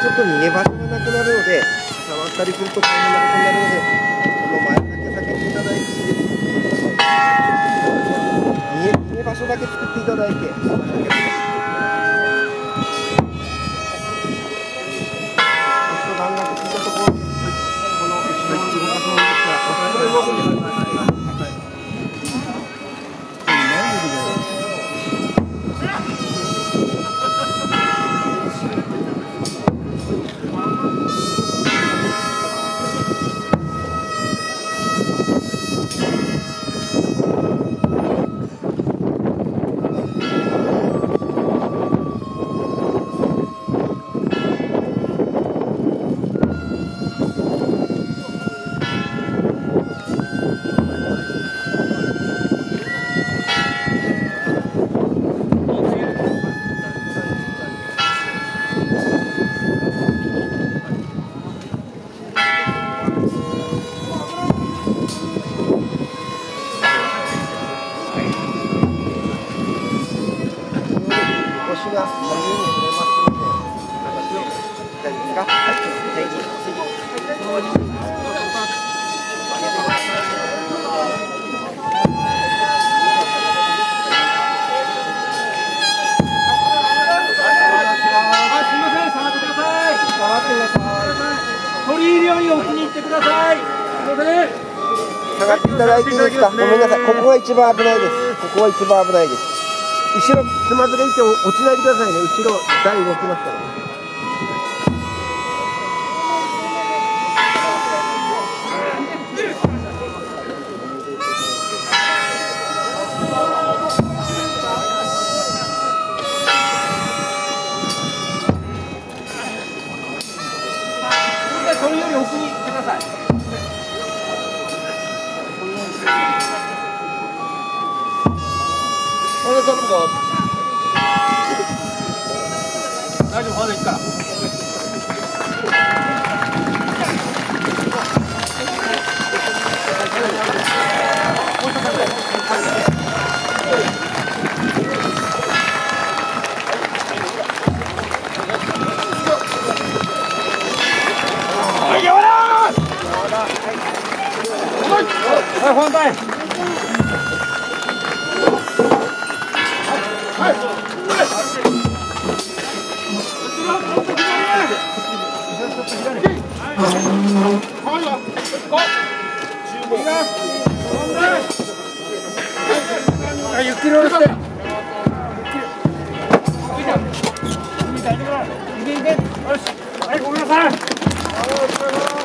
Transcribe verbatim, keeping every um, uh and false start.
ちょっと逃げ場所がなくなるので、触ったりすると大変なことになるので、この前だけ避けていただいていいです。逃げ、逃げ場所だけ作っていただいて、段がついたところ、この後ろに動かすものですから、これ動くんです。腰が左右に触れますので、大丈夫ですか？はい、次、次。 取り入るように置きに行ってください。 下がっていただいていいですか？ごめんなさい。ここが一番危ないです。ここが一番危ないです。後ろつまずがいて落ちないでくださいね。後ろ台動きますから。 それより奥に行ってください。大丈夫、まだ行くから。はい、やわらー。はい、反対。ゆっくり下ろして。はい、ごめんなさい。